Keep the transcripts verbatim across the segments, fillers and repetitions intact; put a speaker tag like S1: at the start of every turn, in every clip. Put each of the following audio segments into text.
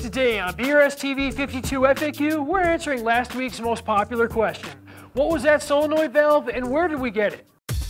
S1: Today on B R S T V fifty-two F A Q, we're answering last week's most popular question. What was that solenoid valve and where did we get it?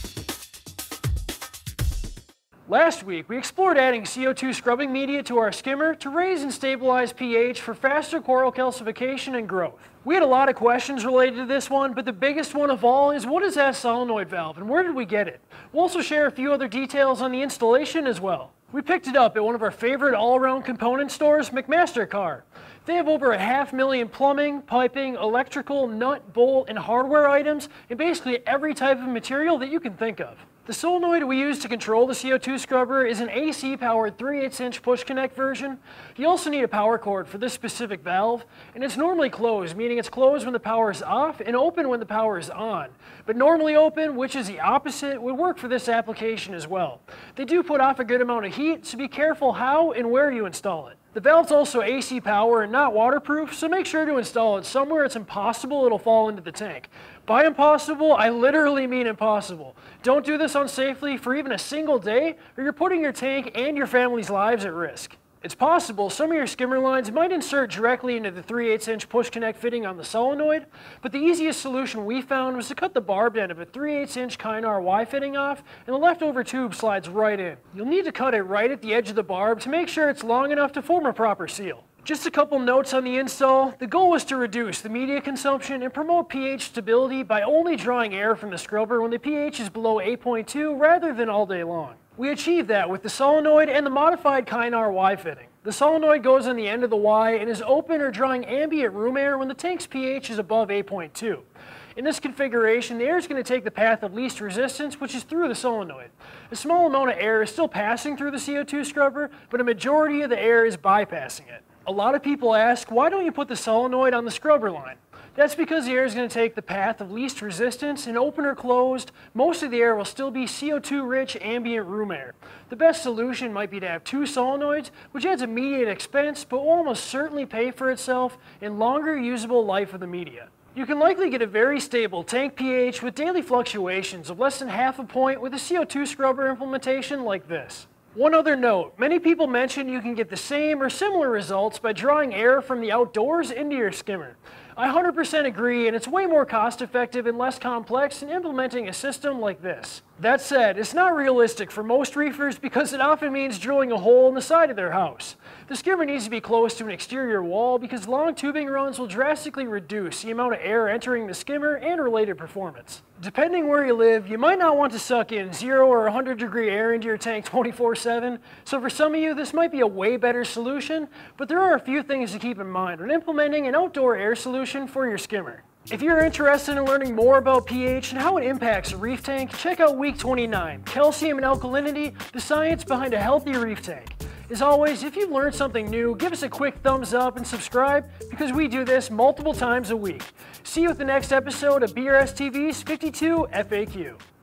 S1: Last week, we explored adding C O two scrubbing media to our skimmer to raise and stabilize pH for faster coral calcification and growth. We had a lot of questions related to this one, but the biggest one of all is what is that solenoid valve and where did we get it? We'll also share a few other details on the installation as well. We picked it up at one of our favorite all-around component stores, McMaster-Carr. They have over a half million plumbing, piping, electrical, nut, bolt, and hardware items, and basically every type of material that you can think of. The solenoid we use to control the C O two scrubber is an A C-powered three eighths inch push-connect version. You also need a power cord for this specific valve, and it's normally closed, meaning it's closed when the power is off and open when the power is on. But normally open, which is the opposite, would work for this application as well. They do put off a good amount of heat, so be careful how and where you install it. The valve's also A C power and not waterproof, so make sure to install it somewhere it's impossible it'll fall into the tank. By impossible, I literally mean impossible. Don't do this unsafely for even a single day, or you're putting your tank and your family's lives at risk. It's possible some of your skimmer lines might insert directly into the three eighths inch push connect fitting on the solenoid, but the easiest solution we found was to cut the barbed end of a three eighths inch Kynar Y fitting off, and the leftover tube slides right in. You'll need to cut it right at the edge of the barb to make sure it's long enough to form a proper seal. Just a couple notes on the install. The goal was to reduce the media consumption and promote pH stability by only drawing air from the scrubber when the pH is below eight point two rather than all day long. We achieved that with the solenoid and the modified Kynar Y fitting. The solenoid goes on the end of the Y and is open or drawing ambient room air when the tank's pH is above eight point two. In this configuration, the air is going to take the path of least resistance, which is through the solenoid. A small amount of air is still passing through the C O two scrubber, but a majority of the air is bypassing it. A lot of people ask, why don't you put the solenoid on the scrubber line? That's because the air is going to take the path of least resistance, and open or closed, most of the air will still be C O two rich ambient room air. The best solution might be to have two solenoids, which adds immediate expense, but will almost certainly pay for itself in longer usable life of the media. You can likely get a very stable tank pH with daily fluctuations of less than half a point with a C O two scrubber implementation like this. One other note, many people mention you can get the same or similar results by drawing air from the outdoors into your skimmer. I one hundred percent agree, and it's way more cost effective and less complex than implementing a system like this. That said, it's not realistic for most reefers because it often means drilling a hole in the side of their house. The skimmer needs to be close to an exterior wall because long tubing runs will drastically reduce the amount of air entering the skimmer and related performance. Depending where you live, you might not want to suck in zero or one hundred degree air into your tank twenty-four seven, so for some of you this might be a way better solution, but there are a few things to keep in mind when implementing an outdoor air solution for your skimmer. If you're interested in learning more about pH and how it impacts a reef tank, check out week twenty-nine, Calcium and Alkalinity, the science behind a healthy reef tank. As always, if you've learned something new, give us a quick thumbs up and subscribe because we do this multiple times a week. See you at the next episode of B R S T V's fifty-two F A Q.